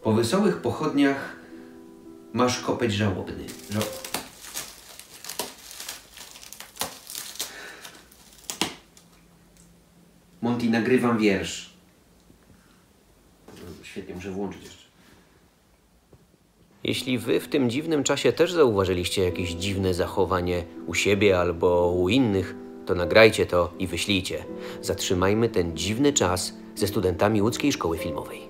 Po wesołych pochodniach masz kopeć żałobny. Monty, nagrywam wiersz. Świetnie, muszę włączyć jeszcze. Jeśli wy w tym dziwnym czasie też zauważyliście jakieś dziwne zachowanie u siebie albo u innych, to nagrajcie to i wyślijcie. Zatrzymajmy ten dziwny czas ze studentami łódzkiej szkoły filmowej.